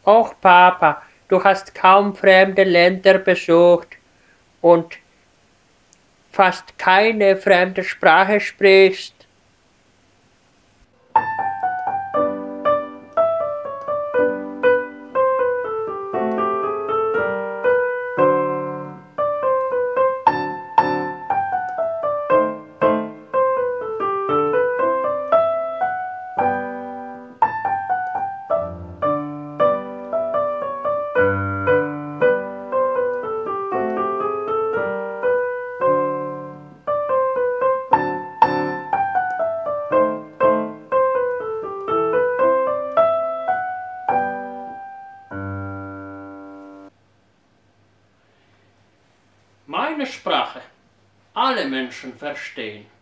Och, Papa, du hast kaum fremde Länder besucht und fast keine fremde Sprache sprichst. Meine Sprache alle Menschen verstehen.